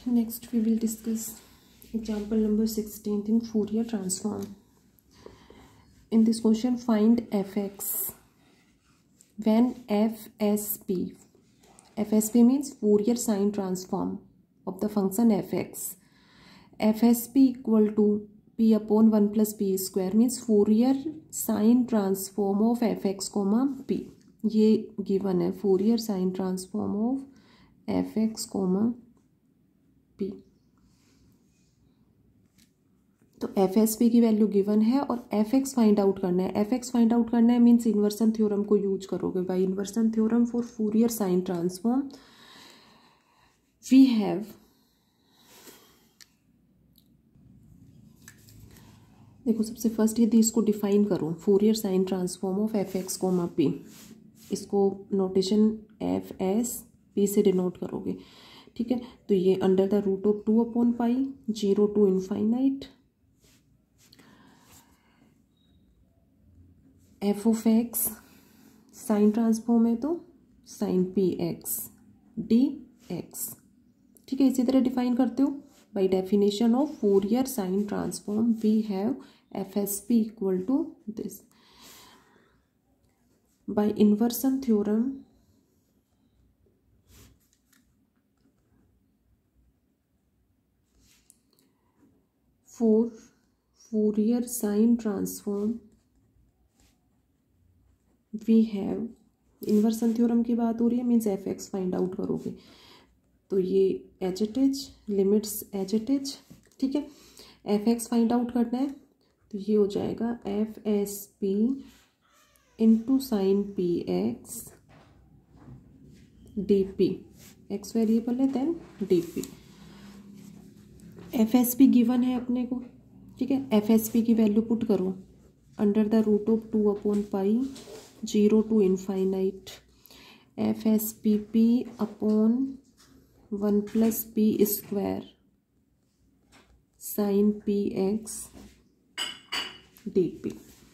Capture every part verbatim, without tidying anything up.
Next we will discuss example number sixteen in Fourier transform. In this question, find fx when fsp. Fsp means Fourier sine transform of the function fx. Fsp equal to p upon one plus p square means Fourier sine transform of fx comma p. ये given है Fourier sine transform of fx comma p. तो F S P की value given है और F X find out करना है. F X find out करना है मीन्स इन्वर्सन थ्योरम को यूज करोगे. By inversion theorem for Fourier sine transform we have, देखो सबसे फर्स्ट यदि इसको डिफाइन करो Fourier sine transform of F X comma P, इसको नोटेशन एफ एस पी से डिनोट करोगे. ठीक है, तो ये under the root of two upon pi zero to infinite F of X sine transform है तो sine P X D X. ठीक है, इसी तरह डिफाइन करते हो. By definition of Fourier sine transform we have F S P equal to this. By inversion theorem for Fourier sine transform we have, inversion theorem की बात हो रही है means F X find out करोगे तो ये H at H limits H at H. ठीक है, एफ एक्स फाइंड आउट करना है तो ये हो जाएगा F S P into sine P X D P. X variable है then D P. F S P given है अपने को. ठीक है, एफ एस पी की वैल्यू पुट करो under the root of two upon pi zero to infinite F S P P upon one plus P square sine P X D P.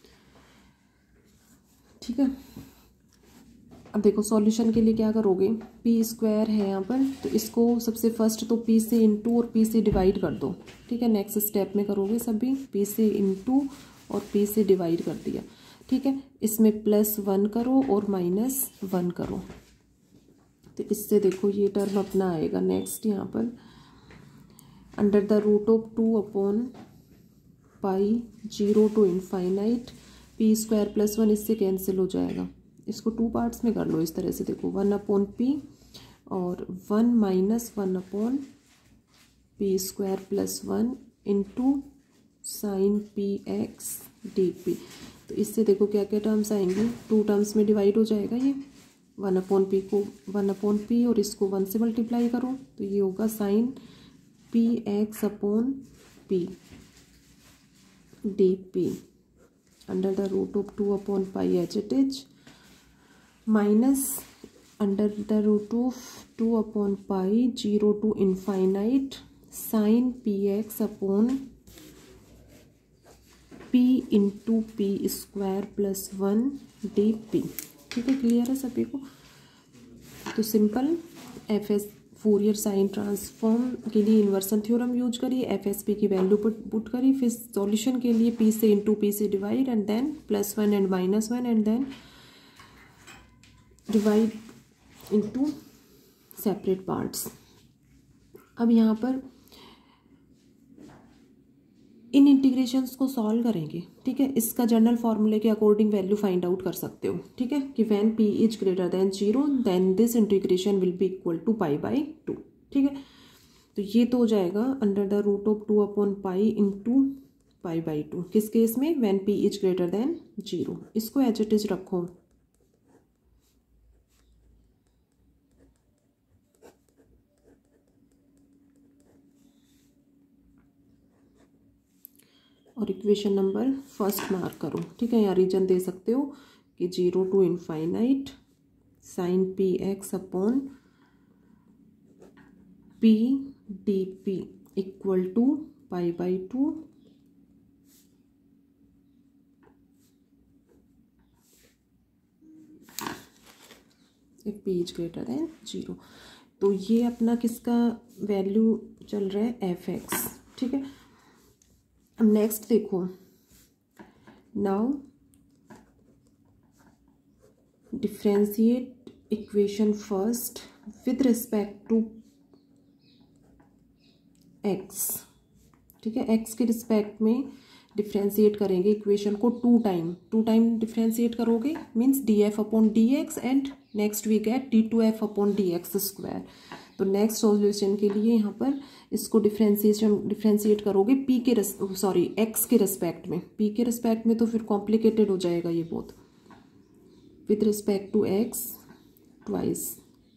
ठीक है, अब देखो सॉल्यूशन के लिए क्या करोगे, पी स्क्वायर है यहाँ पर तो इसको सबसे फर्स्ट तो पी से इंटू और पी से डिवाइड कर दो. ठीक है, नेक्स्ट स्टेप में करोगे सभी पी से इंटू और पी से डिवाइड कर दिया. ठीक है, इसमें प्लस वन करो और माइनस वन करो तो इससे देखो ये टर्म अपना आएगा. नेक्स्ट यहाँ पर under the root of two upon pi zero to infinite P square plus one इससे कैंसिल हो जाएगा. इसको टू पार्ट्स में कर लो इस तरह से. देखो वन अपॉन पी और one minus one upon P square plus one into sine P X D P. तो इससे देखो क्या क्या टर्म्स आएंगी, टू टर्म्स में डिवाइड हो जाएगा ये. वन अपॉन पी को वन अपॉन पी और इसको वन से मल्टीप्लाई करो तो ये होगा sine P X upon P D P under the root of two upon pi H at H minus under the root of two upon pi zero to infinite sine P X upon P into P square plus one D P. ठीक है, clear है सभी को. तो simple F S Fourier sine transform के लिए inversion theorem use करिए, F S P की वैल्यू पुट पुट करी, फिर सॉल्यूशन के लिए पी से इंटू पी से divide and then plus one and minus one and then divide into separate parts. अब यहाँ पर इन इंटीग्रेशंस को सॉल्व करेंगे. ठीक है, इसका जनरल फॉर्मूले के अकॉर्डिंग वैल्यू फाइंड आउट कर सकते हो. ठीक है, कि when p is greater than zero then this integration will be equal to pi by two. ठीक है, तो ये तो हो जाएगा under the root of two upon pi into pi by two. किस केस में, when p is greater than zero. इसको एज इट इज रखो. और इक्वेशन नंबर फर्स्ट मार्क करो. ठीक है, यहाँ रीजन दे सकते हो कि zero to infinite sine P X upon P D P equal to pi by two if p is greater than zero. तो ये अपना किसका वैल्यू चल रहा है, एफ एक्स, ठीक है। अब नेक्स्ट देखो, now differentiate equation first with respect to X, ठीक है। एक्स के रिस्पेक्ट में डिफ्रेंशिएट करेंगे इक्वेशन को two time, two time differentiate करोगे means D F upon D X and next we get D two F upon D X square. तो next solution के लिए यहाँ पर इसको डिफ्रेंशिएशन डिफ्रेंशिएट करोगे पी के सॉरी एक्स के रिस्पेक्ट में, पी के रिस्पेक्ट में तो फिर कॉम्प्लिकेटेड हो जाएगा ये बहुत। With respect to X twice,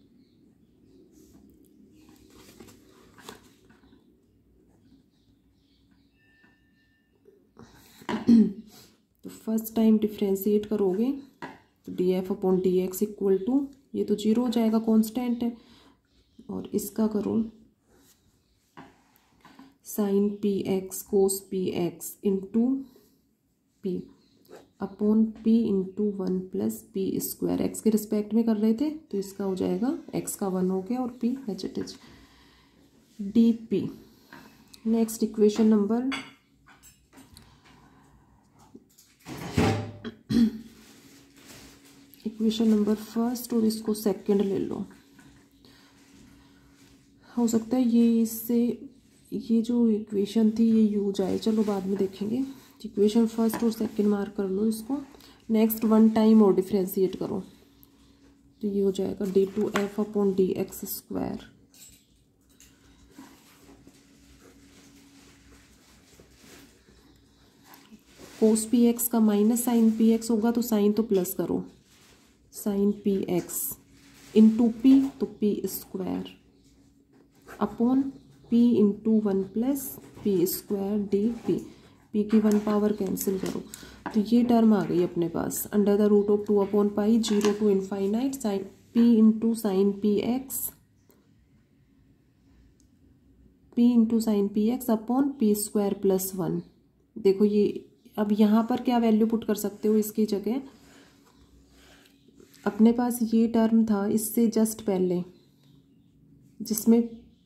तो फर्स्ट टाइम डिफ्रेंशिएट करोगे तो D F upon D X equal to, ये तो जीरो हो जाएगा कांस्टेंट है, और इसका करो sine P X cos P X into P upon P into one plus P square. X के रिस्पेक्ट में कर रहे थे तो इसका हो जाएगा एक्स का वन हो गया और P H it is D P. Next equation number equation number first और इसको सेकंड ले लो। हो सकता है ये इससे ये जो इक्वेशन थी ये यूज आए, चलो बाद में देखेंगे। इक्वेशन फर्स्ट और सेकंड मार्क कर लो इसको। नेक्स्ट वन टाइम और डिफ्रेंशिएट करो तो ये हो जाएगा D two F upon D X square. Cos P X का माइनस साइन पी एक्स होगा तो साइन तो प्लस करो, sine P X into P तो P square upon P into one plus P square D P. P की one power cancel करो तो ये टर्म आ गई अपने पास, under the root of two upon pi zero to infinite sine P into sine P X, P into sine P X upon P square plus one. देखो ये अब यहाँ पर क्या वैल्यू पुट कर सकते हो इसकी जगह, अपने पास ये टर्म था इससे जस्ट पहले जिसमें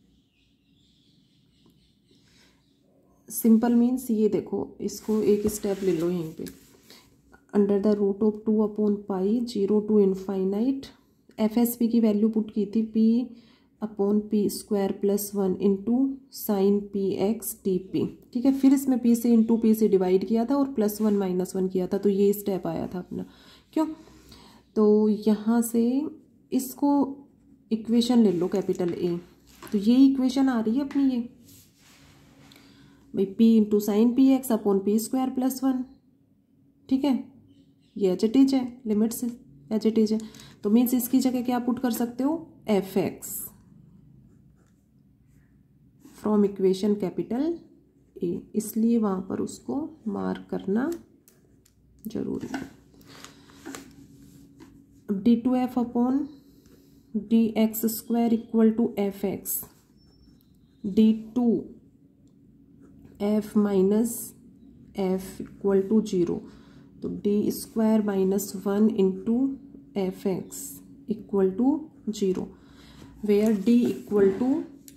सिंपल मीन्स ये देखो, इसको एक स्टेप ले लो यहीं पे, under the root of two upon pi zero to infinite F S P की वैल्यू पुट की थी P upon P square plus one into sine P X D P, ठीक है। फिर इसमें पी से इंटू पी से डिवाइड किया था और प्लस वन माइनस वन किया था, तो ये स्टेप आया था अपना। क्यों, तो यहाँ से इसको इक्वेशन ले लो कैपिटल ए, तो ये इक्वेशन आ रही है अपनी ये भाई P into sine P X upon P square plus one, ठीक है। ये एच इट इज है, लिमिट्स एच इट इज है, तो मीन्स इसकी जगह क्या पुट कर सकते हो, F X from equation capital A, इसलिए वहां पर उसको मार्क करना जरूरी है। अब D two F upon D X square equal to F X, D two F minus F equal to zero, तो D square minus one into F X equal to zero, where D equal to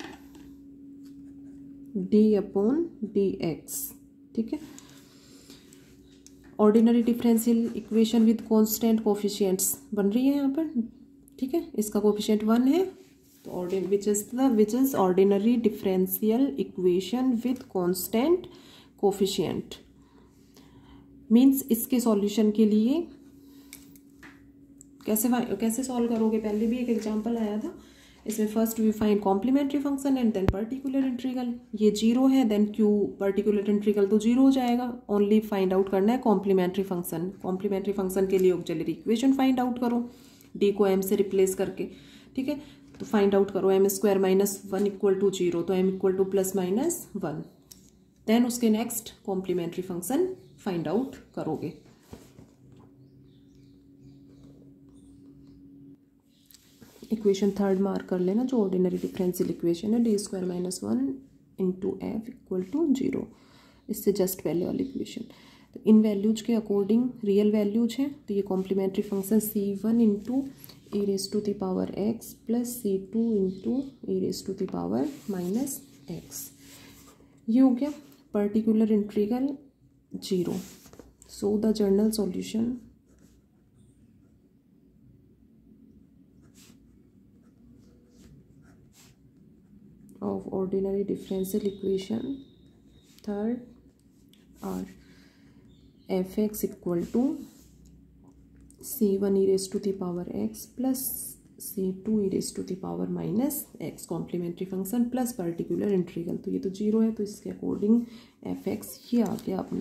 D upon D X, ठीक है। Ordinary differential equation with constant coefficients बन रही है यहाँ पर, ठीक है। इसका कोफिशिएंट वन है तो ऑर्डिन which is the which is ordinary differential equation with constant coefficient. Means इसके सॉल्यूशन के लिए कैसे कैसे सॉल्व करोगे, पहले भी एक एग्जांपल आया था इसमें। First we find complementary function and then particular integral, ये जीरो है देन क्यू पर्टिकुलर इंटीग्रल तो जीरो हो जाएगा। ओनली फाइंड आउट करना है कॉम्प्लीमेंट्री फंक्शन, कॉम्प्लीमेंट्री फंक्शन के लिए ऑक्सिलरी इक्वेशन फाइंड आउट करो डी को एम से रिप्लेस करके, ठीक है। तो फाइंड आउट करो M square minus one equal to zero, तो M equal to plus minus one, then उसके next complementary function find out करोगे। इक्वेशन थर्ड मार्क कर लेना जो ऑर्डिनरी डिफरेंशियल इक्वेशन है, D square minus one into F equal to zero, इससे just पहले वाली इक्वेशन। तो इन वैल्यूज के अकॉर्डिंग रियल वैल्यूज हैं, तो ये complementary function C one into e raised to the power x plus c two into e raised to the power minus x। ये हो गया particular integral zero. So the general solution of ordinary differential equation third are fx equal to c one e raised to the power x plus c two e raised to the power minus x complementary function plus particular integral. तो ये तो zero है, तो इसके according fx ये आ गया अपना।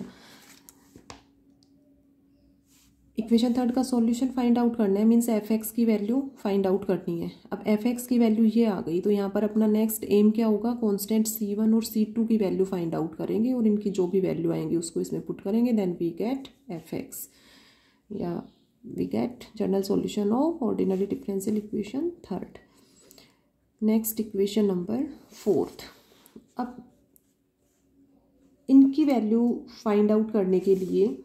इक्वेशन थर्ड का सॉल्यूशन फाइंड आउट करना है, मीन्स एफ एक्स की वैल्यू फाइंड आउट करनी है। अब एफ एक्स की वैल्यू ये आ गई, तो यहाँ पर अपना नेक्स्ट एम क्या होगा, कांस्टेंट सी वन और सी टू की वैल्यू फाइंड आउट करेंगे और इनकी जो भी वैल्यू आएंगी उसको इसमें पुट करेंगे, then we get F X या we get general solution of ordinary differential equation third. Next equation number fourth. अब इनकी वैल्यू फाइंड आउट करने के लिए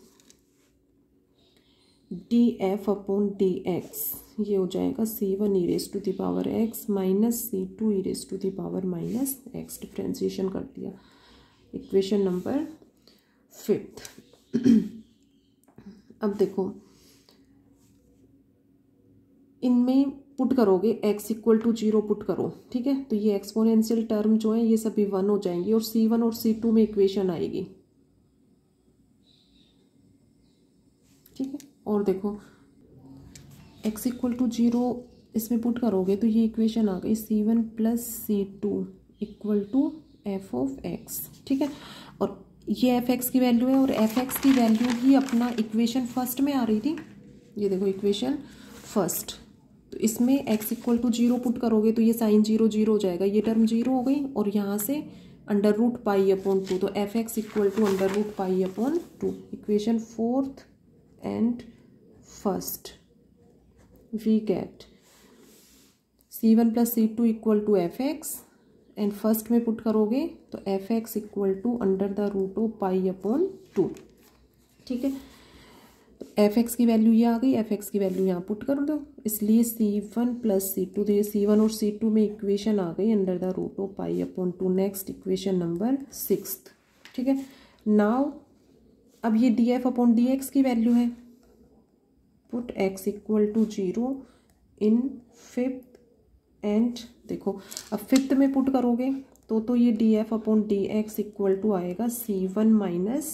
D F upon D X ये हो जाएगा C one E raise to the power X minus C two E raise to the power minus X. Differentiation कर दिया। Equation number fifth. अब देखो इनमें पुट करोगे x equal to zero put करो, ठीक है। तो ये एक्सपोनेंशियल टर्म जो है ये सभी वन हो जाएंगी और सी वन और सी टू में इक्वेशन आएगी, ठीक है। और देखो x इक्वल टू जीरो इसमें पुट करोगे तो ये इक्वेशन आ गई C one plus C two equal to F of X, ठीक है। और ये एफ एक्स की वैल्यू है और एफ एक्स की वैल्यू ही अपना इक्वेशन फर्स्ट में आ रही थी। ये देखो इक्वेशन फर्स्ट, तो इसमें x equal to zero put करोगे तो ये साइन जीरो जीरो हो जाएगा, ये टर्म जीरो हो गई और यहाँ से under root pi upon two, तो F X equal to under root pi upon two. Equation fourth and first we get C one plus C two equal to F X and first में put करोगे तो F X equal to under the root of pi upon two, ठीक है। तो F X की value ये आ गई, एफ एक्स की वैल्यू यहाँ पुट कर दो, इसलिए C one plus C two, तो ये सी वन और सी टू में इक्वेशन आ गई under the root of pi upon two. Next equation number sixth, ठीक है। नाउ अब ये D F upon D X की वैल्यू है, put X equal to zero in fifth and देखो अब फिफ्थ में पुट करोगे तो तो ये D F upon D X equal to आएगा C one minus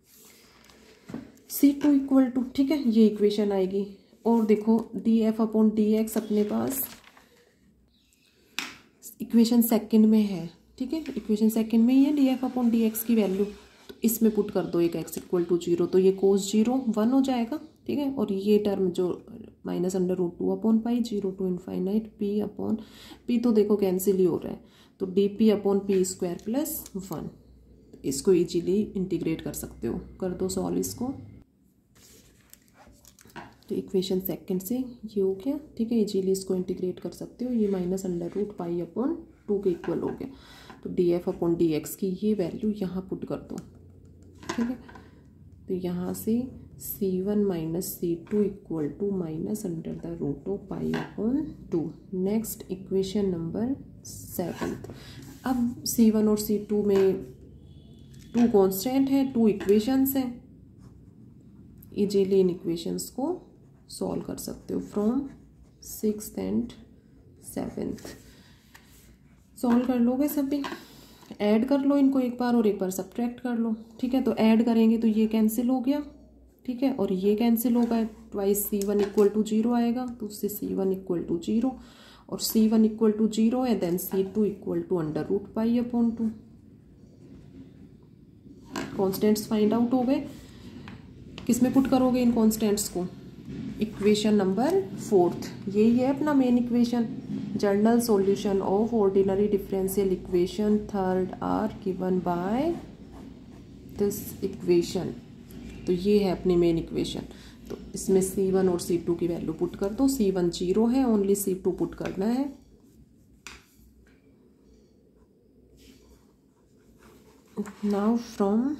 C two equal to, ठीक है। ये इक्वेशन आएगी। और देखो D F upon D X अपने पास इक्वेशन सेकंड में है, ठीक है। इक्वेशन सेकंड में ही है D F upon D X की वैल्यू, तो इसमें पुट कर दो एक एक्स इक्वल टू जीरो, तो ये कोस जीरो वन हो जाएगा, ठीक है। और ये टर्म जो minus under root two upon pi zero to infinite P upon P, तो देखो कैंसिल ही हो रहा है, तो D P upon P square plus one. इसको इजीली इंटीग्रेट कर सकते हो, कर दो सॉल्व इसको। तो इक्वेशन सेकंड से ये हो गया, ठीक है। इजीली इसको इंटीग्रेट कर सकते हो, ये minus under root pi upon two के इक्वल हो गया। तो D F upon D X की ये वैल्यू यहाँ पुट कर दो, ठीक है। तो यहाँ से C one minus C two equal to minus under the root of pi upon two. Next equation number seventh. अब सी वन और सी टू में टू कॉन्स्टेंट है, टू इक्वेशंस हैं, इजीली इन इक्वेशंस को सॉल्व कर सकते हो from sixth and seventh. Solve कर लोगे सभी, ऐड कर लो इनको एक बार और एक बार सब्ट्रैक्ट कर लो, ठीक है। तो ऐड करेंगे तो ये कैंसिल हो गया, ठीक है, और ये कैंसिल होगा, twice C one equal to zero आएगा, तो उससे C one equal to zero और C one equal to zero है, then C two equal to under root pi upon two. Constants find out हो गए। किसमें पुट करोगे इन कॉन्स्टेंट्स को, इक्वेशन नंबर फोर्थ, यही है अपना main equation. General solution of ordinary differential equation third are given by this equation. तो ये है अपनी मेन इक्वेशन। तो इसमें सी वन और सी टू की वैल्यू पुट कर दो, सी वन जीरो है, ओनली सी टू पुट करना है। Now from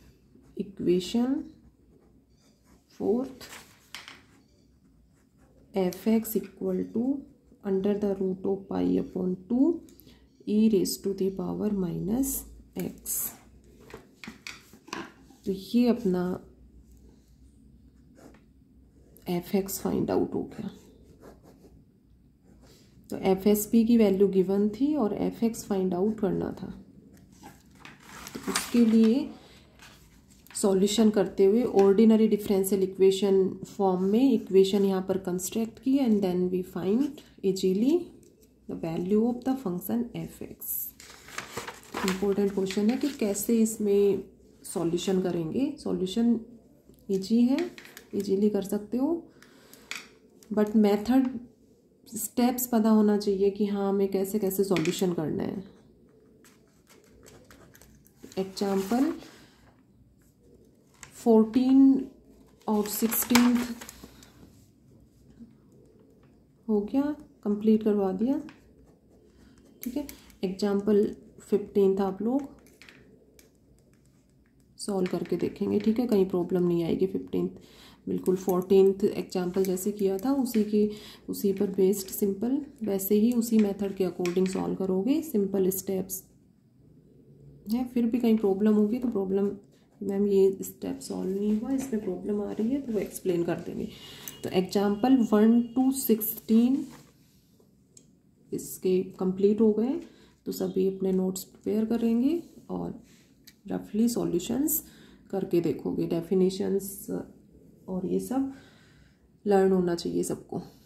equation fourth F X equal to under the root of pi upon two E raise to the power minus X. तो ये अपना F X find out हो गया। तो F S P की value given थी और F X find out करना था। तो उसके लिए सॉल्यूशन करते हुए ऑर्डिनरी डिफरेंशियल इक्वेशन फॉर्म में इक्वेशन यहाँ पर कंस्ट्रक्ट की and then we find easily the value of the function F X. Important question है कि कैसे इसमें सॉल्यूशन करेंगे। सॉल्यूशन इजी है, इजीली कर सकते हो, बट मेथड स्टेप्स पता होना चाहिए कि हाँ हमें कैसे कैसे सॉल्यूशन करना है। एग्जाम्पल फोर्टीन और सिक्सटीन हो गया, कंप्लीट करवा दिया, ठीक है। एग्जाम्पल फिफ्टीन आप लोग सॉल्व करके देखेंगे, ठीक है, कहीं प्रॉब्लम नहीं आएगी। फिफ्टीन बिल्कुल फोर्टीन्थ एग्जाम्पल जैसे किया था उसी की उसी पर बेस्ड सिंपल वैसे ही उसी मेथड के अकॉर्डिंग सॉल्व करोगे। सिंपल स्टेप्स है, फिर भी कहीं प्रॉब्लम होगी तो प्रॉब्लम मैम ये स्टेप सॉल्व नहीं हुआ, इसमें प्रॉब्लम आ रही है, तो वो एक्सप्लेन कर देंगे। तो एग्जाम्पल वन टू सिक्सटीन इसके कंप्लीट हो गए, तो सभी अपने नोट्स प्रिपेयर करेंगे और रफली सॉल्यूशंस करके देखोगे। डेफिनेशंस और ये सब लर्न होना चाहिए सबको।